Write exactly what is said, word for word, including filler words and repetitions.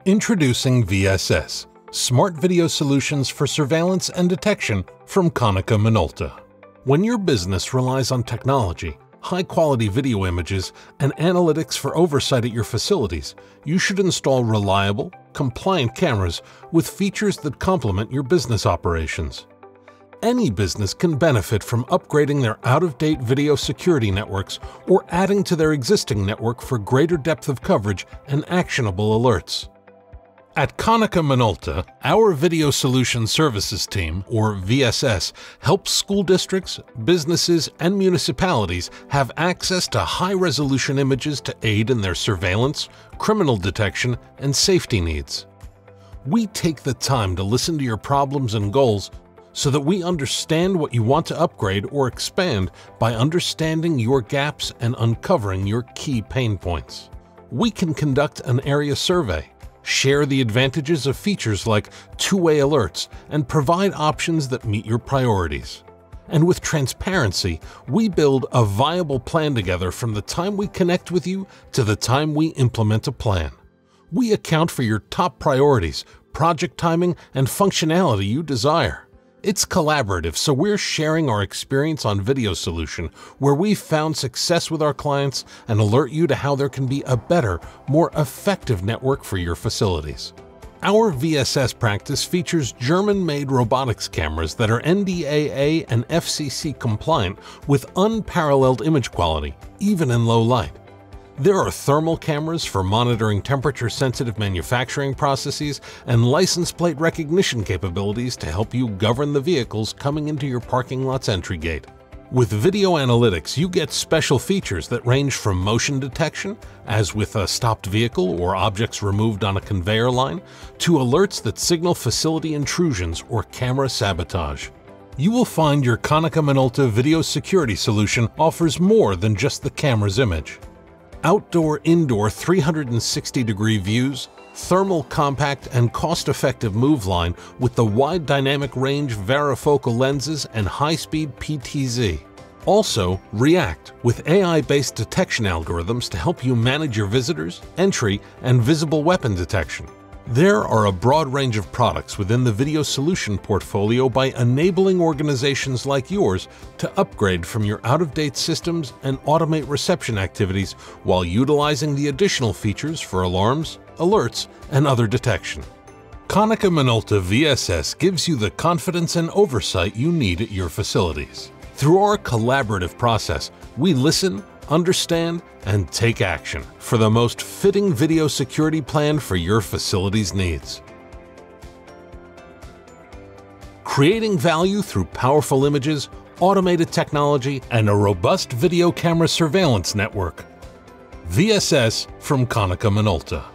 Introducing V S S, Smart Video Solutions for Surveillance and Detection from Konica Minolta. When your business relies on technology, high-quality video images, and analytics for oversight at your facilities, you should install reliable, compliant cameras with features that complement your business operations. Any business can benefit from upgrading their out-of-date video security networks or adding to their existing network for greater depth of coverage and actionable alerts. At Konica Minolta, our Video Solution Services team, or V S S, helps school districts, businesses, and municipalities have access to high-resolution images to aid in their surveillance, criminal detection, and safety needs. We take the time to listen to your problems and goals so that we understand what you want to upgrade or expand by understanding your gaps and uncovering your key pain points. We can conduct an area survey, share the advantages of features like two-way alerts, and provide options that meet your priorities. And with transparency, we build a viable plan together from the time we connect with you to the time we implement a plan. We account for your top priorities, project timing, and functionality you desire. It's collaborative, so we're sharing our experience on Video Solution, where we've found success with our clients, and alert you to how there can be a better, more effective network for your facilities. Our V S S practice features German-made robotics cameras that are N D A A and F C C compliant with unparalleled image quality, even in low light. There are thermal cameras for monitoring temperature-sensitive manufacturing processes and license plate recognition capabilities to help you govern the vehicles coming into your parking lot's entry gate. With video analytics, you get special features that range from motion detection, as with a stopped vehicle or objects removed on a conveyor line, to alerts that signal facility intrusions or camera sabotage. You will find your Konica Minolta video security solution offers more than just the camera's image. Outdoor-indoor three hundred sixty degree views, thermal compact and cost-effective move line with the wide dynamic range varifocal lenses and high-speed P T Z. Also, React with A I-based detection algorithms to help you manage your visitors, entry, and visible weapon detection. There are a broad range of products within the Video Solution portfolio by enabling organizations like yours to upgrade from your out-of-date systems and automate reception activities while utilizing the additional features for alarms, alerts, and other detection. Konica Minolta V S S gives you the confidence and oversight you need at your facilities. Through our collaborative process, we listen, understand, and take action for the most fitting video security plan for your facility's needs. Creating value through powerful images, automated technology, and a robust video camera surveillance network. V S S from Konica Minolta.